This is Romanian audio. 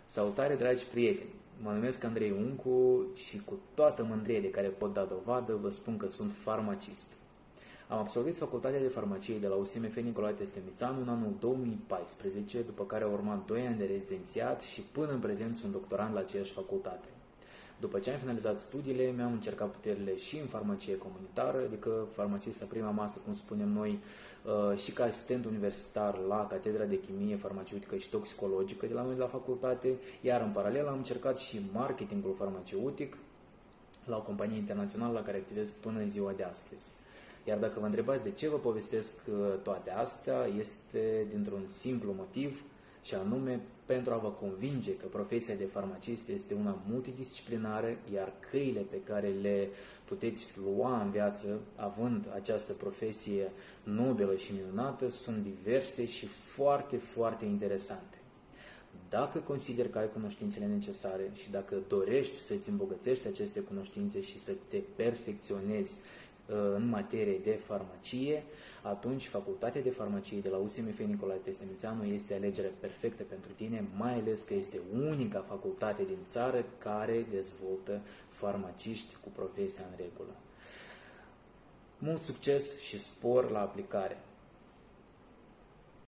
Salutare, dragi prieteni! Mă numesc Andrei Uncu și cu toată mândrie de care pot da dovadă vă spun că sunt farmacist. Am absolvit facultatea de farmacie de la USMF Nicolae Testemițanu în anul 2014, după care au urmat 2 ani de rezidențiat și până în prezent sunt doctorand la aceeași facultate. După ce am finalizat studiile, mi-am încercat puterile și în farmacie comunitară, adică farmacist la prima masă, cum spunem noi, și ca asistent universitar la Catedra de Chimie Farmaceutică și Toxicologică de la noi de la facultate, iar în paralel am încercat și marketingul farmaceutic la o companie internațională la care activez până în ziua de astăzi. Iar dacă vă întrebați de ce vă povestesc toate astea, este dintr-un simplu motiv, și anume pentru a vă convinge că profesia de farmacist este una multidisciplinară, iar căile pe care le puteți lua în viață, având această profesie nobilă și minunată, sunt diverse și foarte, foarte interesante. Dacă consideri că ai cunoștințele necesare și dacă dorești să-ți îmbogățești aceste cunoștințe și să te perfecționezi în materie de farmacie, atunci Facultatea de Farmacie de la USMF Nicolae Testemițanu este alegerea perfectă pentru tine, mai ales că este unica facultate din țară care dezvoltă farmaciști cu profesia în regulă. Mult succes și spor la aplicare!